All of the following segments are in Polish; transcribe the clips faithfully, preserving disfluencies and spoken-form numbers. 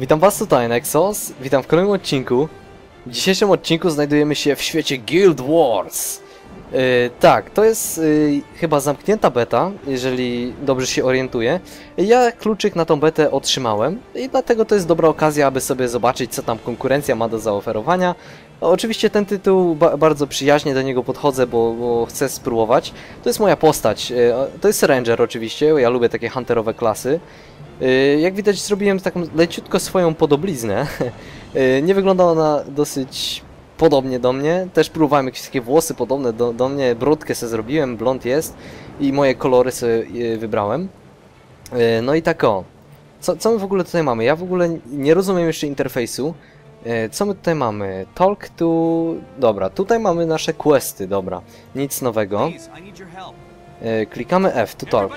Witam was tutaj, Nexus. Witam w kolejnym odcinku. W dzisiejszym odcinku znajdujemy się w świecie Guild Wars. Yy, tak, to jest yy, chyba zamknięta beta, jeżeli dobrze się orientuję. Ja kluczyk na tą betę otrzymałem i dlatego to jest dobra okazja, aby sobie zobaczyć, co tam konkurencja ma do zaoferowania. Oczywiście ten tytuł ba bardzo przyjaźnie do niego podchodzę, bo, bo chcę spróbować. To jest moja postać. Yy, to jest Ranger oczywiście, ja lubię takie hunterowe klasy. Jak widać, zrobiłem taką leciutko swoją podobliznę. Nie wygląda ona dosyć podobnie do mnie. Też próbowałem jakieś takie włosy podobne do, do mnie. Brudkę sobie zrobiłem, blond jest. I moje kolory sobie wybrałem. No i tak o. Co, co my w ogóle tutaj mamy? Ja w ogóle nie rozumiem jeszcze interfejsu. Co my tutaj mamy? Talk to... Dobra, tutaj mamy nasze questy, dobra. Nic nowego. Klikamy F, to talk.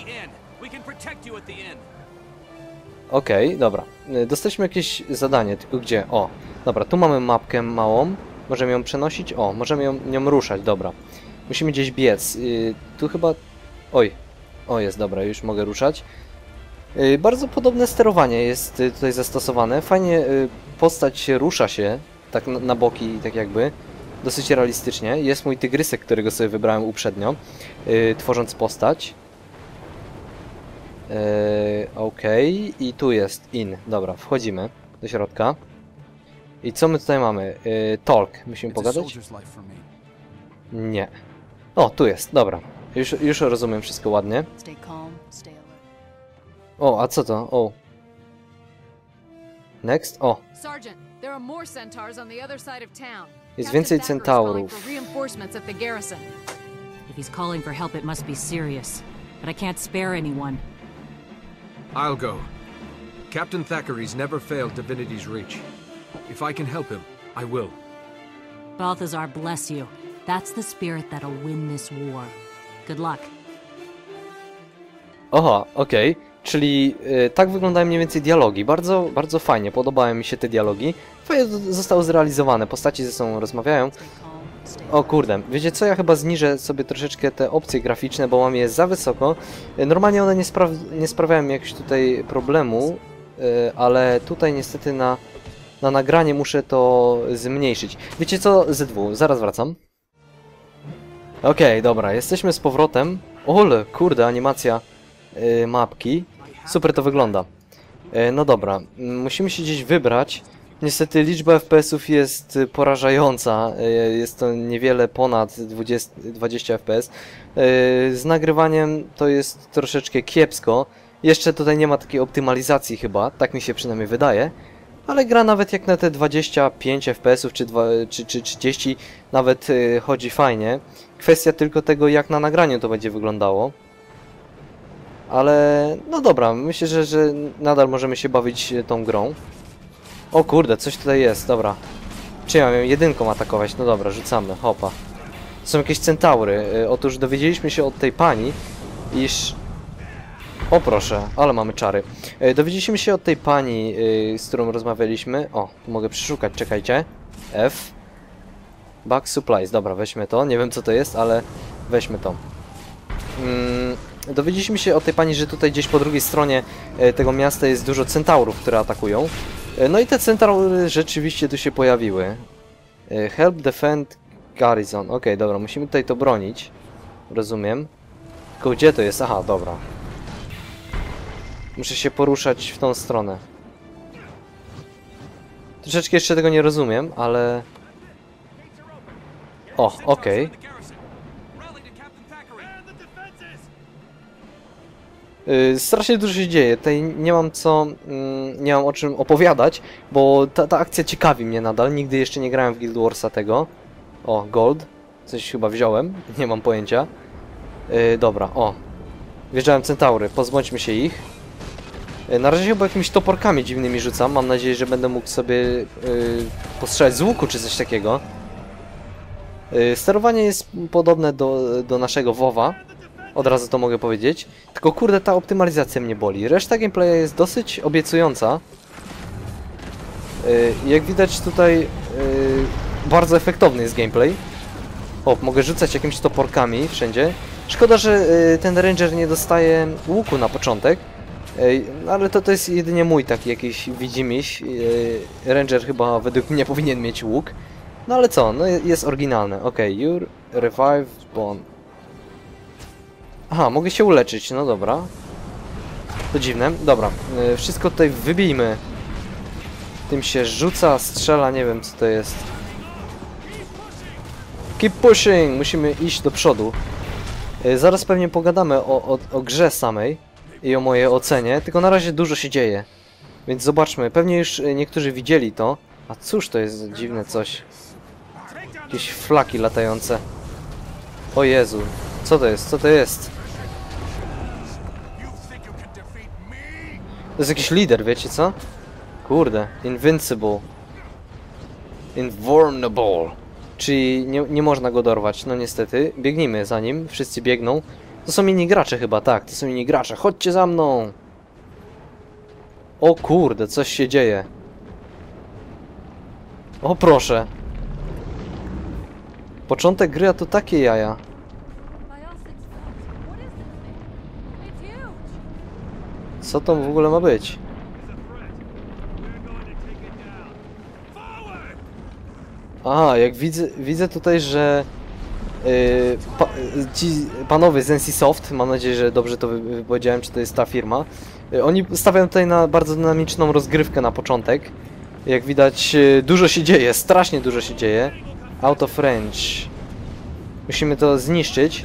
Okej, okay, dobra. Dostaliśmy jakieś zadanie, tylko gdzie? O, dobra, tu mamy mapkę małą. Możemy ją przenosić? O, możemy ją, nią ruszać, dobra. Musimy gdzieś biec. Yy, tu chyba... Oj, o jest, dobra, już mogę ruszać. Yy, bardzo podobne sterowanie jest yy, tutaj zastosowane. Fajnie yy, postać się rusza się, tak na, na boki, tak jakby. Dosyć realistycznie. Jest mój tygrysek, którego sobie wybrałem uprzednio, yy, tworząc postać. Eee, Okej, okay. I tu jest in. Dobra, wchodzimy do środka. I co my tutaj mamy? Eee, talk. Musimy pogadać? Nie. O, tu jest, dobra. Już, już rozumiem wszystko ładnie. O, a co to? O. Next? O. Jest więcej centaurów. I'll go. Captain Thackeray's never failed Divinity's Reach. If I can help him, I will. Balthazar bless you. That's the spirit that'll win this war. Good luck. Oha, okej. Okay. Czyli y, tak wyglądają mniej więcej dialogi. Bardzo, bardzo fajnie. Podobały mi się te dialogi. Fajnie zostały zrealizowane. Postaci ze sobą rozmawiają. O kurde, wiecie co, ja chyba zniżę sobie troszeczkę te opcje graficzne, bo mam je za wysoko. Normalnie one nie, spra nie sprawiają jakiegoś tutaj problemu, yy, ale tutaj niestety na, na nagranie muszę to zmniejszyć. Wiecie co, Z dwa, zaraz wracam. Okej, okay, dobra, jesteśmy z powrotem. Ole, kurde, animacja yy, mapki. Super to wygląda. Yy, no dobra, musimy się gdzieś wybrać. Niestety liczba F P S-ów jest porażająca, jest to niewiele ponad dwadzieścia F P S. Z nagrywaniem to jest troszeczkę kiepsko. Jeszcze tutaj nie ma takiej optymalizacji chyba, tak mi się przynajmniej wydaje. Ale gra nawet jak na te dwadzieścia pięć F P S-ów czy, czy, czy trzydzieści nawet chodzi fajnie. Kwestia tylko tego, jak na nagraniu to będzie wyglądało. Ale no dobra, myślę, że, że nadal możemy się bawić tą grą. O kurde, coś tutaj jest, dobra. Czy ja mam ją jedynką atakować? No dobra, rzucamy, hopa. Są jakieś centaury. Otóż dowiedzieliśmy się od tej pani, iż... O proszę, ale mamy czary. Dowiedzieliśmy się od tej pani, z którą rozmawialiśmy. O, tu mogę przeszukać, czekajcie. F. Back supplies, dobra, weźmy to. Nie wiem co to jest, ale weźmy to. Mm, dowiedzieliśmy się od tej pani, że tutaj gdzieś po drugiej stronie tego miasta jest dużo centaurów, które atakują. No i te centaury rzeczywiście tu się pojawiły. Help defend garrison. Okej, okay, dobra, musimy tutaj to bronić. Rozumiem. Tylko gdzie to jest? Aha, dobra. Muszę się poruszać w tą stronę. Troszeczkę jeszcze tego nie rozumiem, ale... O, okej. Okay. Yy, strasznie dużo się dzieje, tutaj nie mam co, yy, nie mam o czym opowiadać, bo ta, ta akcja ciekawi mnie nadal, nigdy jeszcze nie grałem w Guild Warsa tego. O, gold, coś chyba wziąłem, nie mam pojęcia. Yy, dobra, o, wjeżdżałem centaury, pozbądźmy się ich. Yy, na razie chyba jakimiś toporkami dziwnymi rzucam, mam nadzieję, że będę mógł sobie yy, postrzelać z łuku czy coś takiego. Yy, sterowanie jest podobne do, do naszego WoWa. Od razu to mogę powiedzieć. Tylko kurde, ta optymalizacja mnie boli. Reszta gameplaya jest dosyć obiecująca. Yy, jak widać tutaj yy, bardzo efektowny jest gameplay. O, mogę rzucać jakimiś toporkami wszędzie. Szkoda, że yy, ten ranger nie dostaje łuku na początek. Ej, no ale to, to jest jedynie mój taki jakiś widzimisię. Ranger chyba według mnie powinien mieć łuk. No ale co, no jest oryginalne. Okej, okay, your revive bond. Aha, mogę się uleczyć, no dobra. To dziwne. Dobra, yy, wszystko tutaj wybijmy. Tym się rzuca, strzela, nie wiem co to jest. Keep pushing! Musimy iść do przodu. Yy, zaraz pewnie pogadamy o, o, o grze samej i o mojej ocenie, tylko na razie dużo się dzieje. Więc zobaczmy, pewnie już niektórzy widzieli to. A cóż to jest za dziwne coś? Jakieś flaki latające. O Jezu, co to jest? Co to jest? To jest jakiś lider, wiecie co? Kurde, invincible. Invulnerable. Czyli nie, nie można go dorwać, no niestety. Biegnijmy za nim, wszyscy biegną. To są inni gracze chyba, tak, to są inni gracze. Chodźcie za mną! O kurde, coś się dzieje. O proszę. Początek gry, a to takie jaja. Co to w ogóle ma być? Aha, jak widzę, widzę tutaj, że yy, pa, ci panowie z N C Soft, mam nadzieję, że dobrze to wypowiedziałem, czy to jest ta firma, yy, oni stawiają tutaj na bardzo dynamiczną rozgrywkę na początek. Jak widać, yy, dużo się dzieje, strasznie dużo się dzieje. Out of range. Musimy to zniszczyć.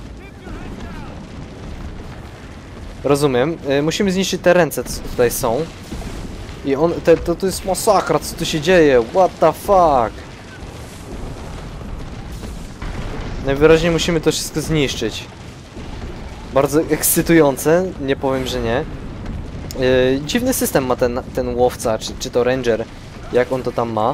Rozumiem. Yy, musimy zniszczyć te ręce, co tutaj są. I on, te, to, to jest masakra, co tu się dzieje? What the fuck? Najwyraźniej musimy to wszystko zniszczyć. Bardzo ekscytujące, nie powiem, że nie. Yy, dziwny system ma ten, ten łowca, czy, czy to ranger, jak on to tam ma.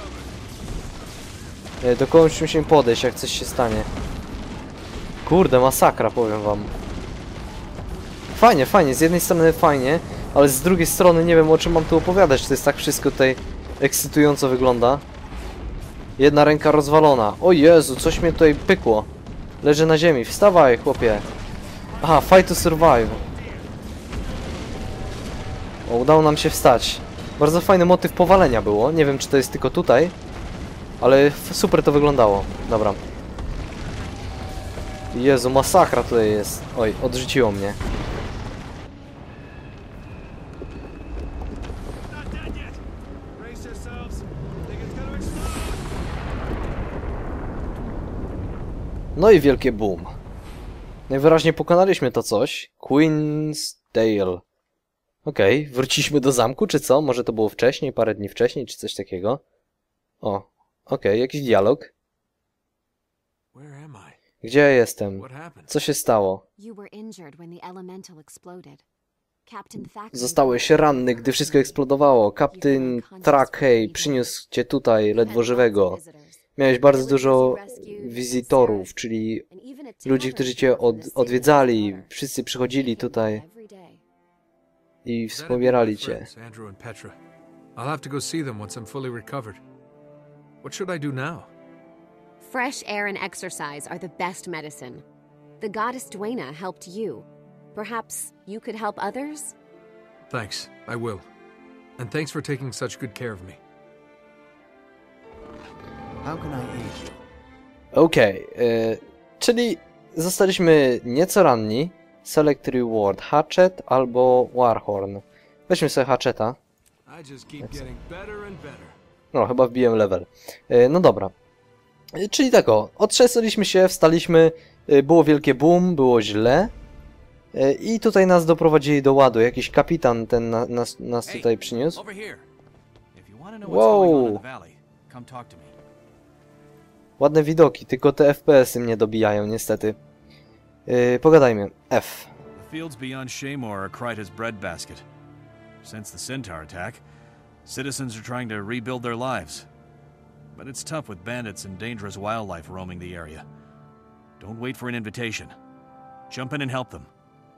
Yy, do kogoś musimy podejść, jak coś się stanie. Kurde, masakra, powiem wam. Fajnie, fajnie, z jednej strony fajnie, ale z drugiej strony nie wiem, o czym mam tu opowiadać. To jest tak wszystko tutaj ekscytująco wygląda. Jedna ręka rozwalona. O Jezu, coś mnie tutaj pykło. Leżę na ziemi. Wstawaj, chłopie. Aha, fight to survive. O, udało nam się wstać. Bardzo fajny motyw powalenia było. Nie wiem, czy to jest tylko tutaj, ale super to wyglądało. Dobra. Jezu, masakra tutaj jest. Oj, odrzuciło mnie. No i wielkie boom. Najwyraźniej pokonaliśmy to coś. Queensdale. Okej, okay, wróciliśmy do zamku, czy co? Może to było wcześniej, parę dni wcześniej, czy coś takiego? O, okej, okay, jakiś dialog. Gdzie ja jestem? Co się stało? Zostałeś ranny, gdy wszystko eksplodowało. Kapitän Trackey przyniósł cię tutaj, ledwo żywego. Miałeś bardzo dużo wizytorów, czyli ludzi, którzy cię od, odwiedzali. Wszyscy przychodzili tutaj i wspomierali cię. Fresh air and exercise are the best medicine. The goddess Duena helped you. Perhaps you could help others? Thanks, I will. And thanks for taking such good care of me. How can I aid you? Okej, okay, czyli zostaliśmy nieco ranni. Select reward, hatchet albo warhorn. Weźmy sobie hatcheta. No, chyba wbiłem level. Yy, no dobra. Yy, czyli tak o, otrzesaliśmy się, wstaliśmy, yy, było wielkie boom, było źle. Yy, I tutaj nas doprowadzili do ładu. Jakiś kapitan ten na, nas, nas tutaj przyniósł. Wow! Ładne widoki, tylko te F P S-y mnie dobijają, niestety. Yy, pogadajmy. F. The fields beyond Shaymore are Kryta's breadbasket. Since the Centaur attack, citizens are trying to rebuild their lives. But it's tough with bandits and dangerous wildlife roaming the area. Don't wait for an invitation. Jump in and help them.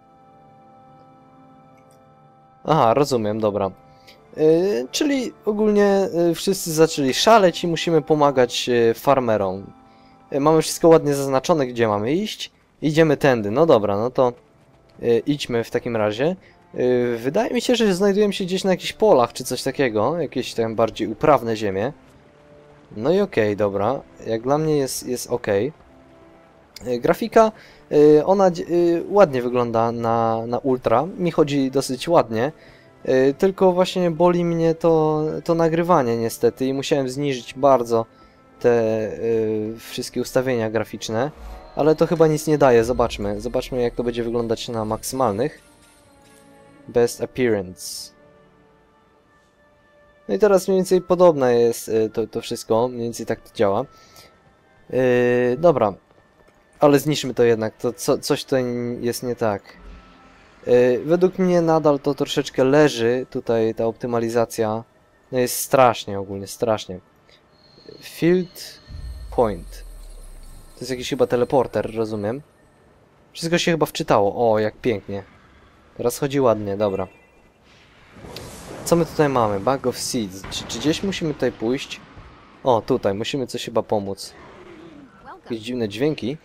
Aha, rozumiem, dobra. Yy, czyli ogólnie yy, wszyscy zaczęli szaleć i musimy pomagać yy, farmerom. Yy, mamy wszystko ładnie zaznaczone, gdzie mamy iść. Idziemy tędy. No dobra, no to yy, idźmy w takim razie. Yy, wydaje mi się, że znajdujemy się gdzieś na jakichś polach, czy coś takiego. Jakieś tam bardziej uprawne ziemie. No i okej, okay, dobra. Jak dla mnie jest, jest okej. Okay. Grafika, yy, ona yy, ładnie wygląda na, na ultra. Mi chodzi dosyć ładnie. Yy, tylko właśnie boli mnie to, to nagrywanie niestety i musiałem zniżyć bardzo te yy, wszystkie ustawienia graficzne. Ale to chyba nic nie daje, zobaczmy. Zobaczmy, jak to będzie wyglądać na maksymalnych. Best appearance. No i teraz mniej więcej podobne jest yy, to, to wszystko, mniej więcej tak to działa. Yy, dobra, ale zniszczmy to jednak, to co, coś tutaj jest nie tak. Yy, według mnie nadal to troszeczkę leży, tutaj ta optymalizacja, no jest strasznie ogólnie, strasznie. Field point. To jest jakiś chyba teleporter, rozumiem. Wszystko się chyba wczytało, o jak pięknie. Teraz chodzi ładnie, dobra. Co my tutaj mamy? Bag of seeds. Czy, czy gdzieś musimy tutaj pójść? O, tutaj, musimy coś chyba pomóc. Jakieś dziwne dźwięki.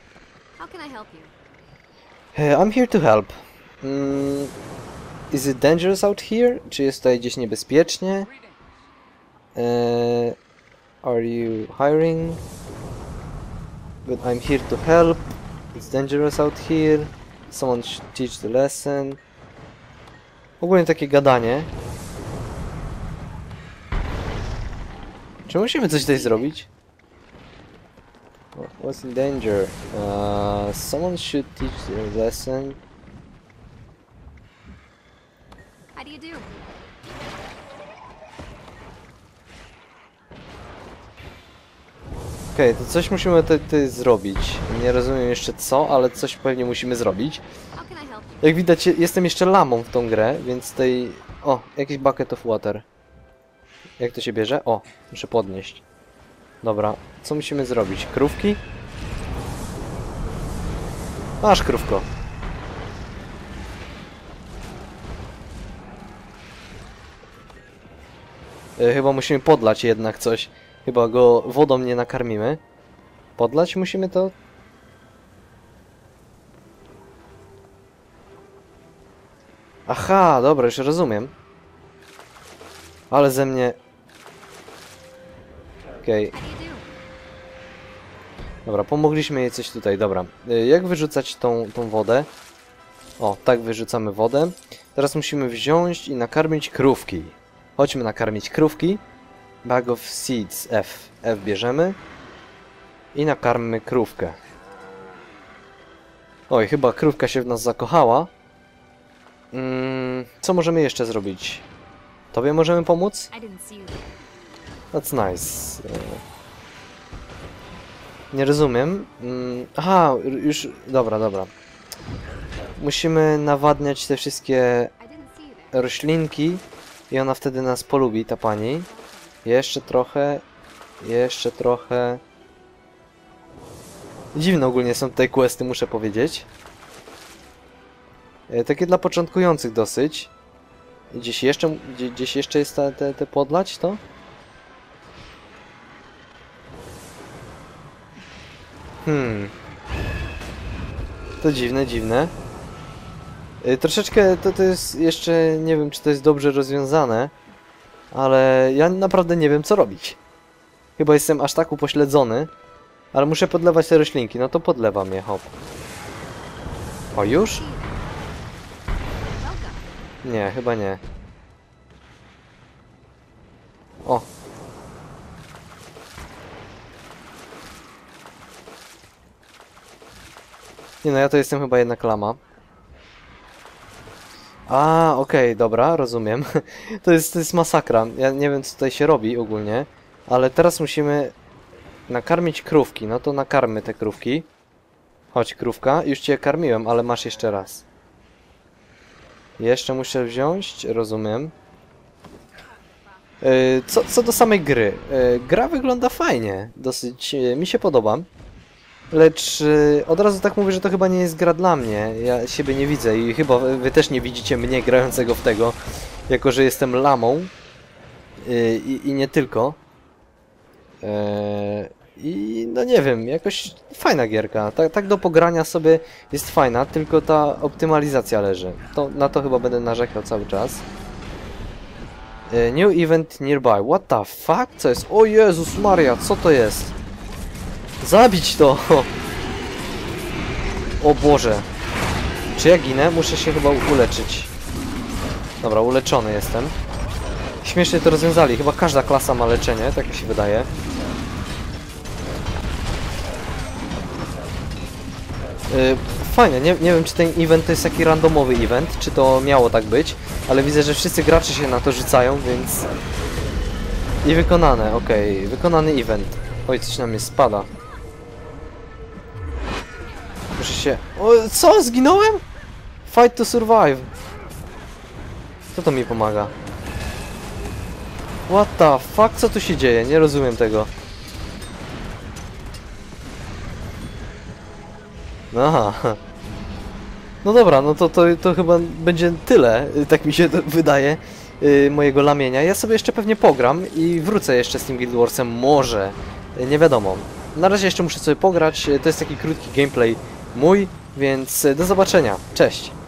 Hey, I'm here to help. Mm, is it dangerous out here? Czy jest tutaj gdzieś niebezpiecznie? Uh, are you hiring? But I'm here to help. It's dangerous out here. Someone should teach the lesson. Ogólnie takie gadanie. Czy musimy coś tutaj zrobić? What's in danger? Uh, someone should teach the lesson. How do you do? Okej, okay, to coś musimy tutaj, tutaj zrobić. Nie rozumiem jeszcze co, ale coś pewnie musimy zrobić. Jak widać, jestem jeszcze lamą w tą grę, więc tutaj... O, jakiś bucket of water. Jak to się bierze? O, muszę podnieść. Dobra, co musimy zrobić? Krówki? Masz, krówko. Yy, chyba musimy podlać jednak coś. Chyba go wodą nie nakarmimy. Podlać musimy to? Aha, dobra, już rozumiem. Ale ze mnie... Okej. Okay. Dobra, pomogliśmy jej coś tutaj, dobra. Jak wyrzucać tą, tą wodę? O, tak wyrzucamy wodę. Teraz musimy wziąć i nakarmić krówki. Chodźmy nakarmić krówki. Bag of seeds, F. F bierzemy. I nakarmmy krówkę. Oj, chyba krówka się w nas zakochała. Mm, co możemy jeszcze zrobić? Tobie możemy pomóc? That's nice. Nie rozumiem. Mm, aha, już... Dobra, dobra. Musimy nawadniać te wszystkie roślinki i ona wtedy nas polubi, ta pani. Jeszcze trochę. Jeszcze trochę. Dziwne ogólnie są tutaj questy, muszę powiedzieć. E, takie dla początkujących dosyć. Gdzieś jeszcze, gdzie, gdzieś jeszcze jest te, te, te podlać to? Hmm. To dziwne, dziwne. E, troszeczkę to, to jest jeszcze, nie wiem czy to jest dobrze rozwiązane. Ale ja naprawdę nie wiem co robić. Chyba jestem aż tak upośledzony. Ale muszę podlewać te roślinki, no to podlewam je, hop. O, już? Nie, chyba nie. O. Nie no, ja to jestem chyba jednak lama. A, okej, okay, dobra, rozumiem. To jest, to jest masakra. Ja nie wiem co tutaj się robi ogólnie. Ale teraz musimy nakarmić krówki. No to nakarmy te krówki. Chodź krówka, już cię karmiłem, ale masz jeszcze raz. Jeszcze muszę wziąć, rozumiem. Yy, co, co do samej gry. Yy, gra wygląda fajnie, dosyć yy, mi się podoba. Lecz yy, od razu tak mówię, że to chyba nie jest gra dla mnie. Ja siebie nie widzę i chyba wy też nie widzicie mnie grającego w tego. Jako, że jestem lamą. Yy, i, I nie tylko. Yy, I no nie wiem, jakoś fajna gierka. Tak, tak do pogrania sobie jest fajna, tylko ta optymalizacja leży. To, na to chyba będę narzekał cały czas. New event nearby. What the fuck? Co jest? O Jezus Maria, co to jest? Zabić to! O Boże. Czy ja ginę? Muszę się chyba uleczyć. Dobra, uleczony jestem. Śmiesznie to rozwiązali. Chyba każda klasa ma leczenie, tak mi się wydaje. Yy, fajnie, nie, nie wiem czy ten event to jest taki randomowy event, czy to miało tak być, ale widzę, że wszyscy gracze się na to rzucają, więc... I wykonane, okej, okay. Wykonany event. Oj, coś na mnie spada. Muszę się... O, co? Zginąłem? Fight to survive. Kto to mi pomaga? What the fuck? Co tu się dzieje? Nie rozumiem tego. Aha. No dobra, no to, to, to chyba będzie tyle, tak mi się wydaje, yy, mojego lamienia. Ja sobie jeszcze pewnie pogram i wrócę jeszcze z tym Guild Warsem, może, nie wiadomo. Na razie jeszcze muszę sobie pograć, to jest taki krótki gameplay mój, więc do zobaczenia, cześć!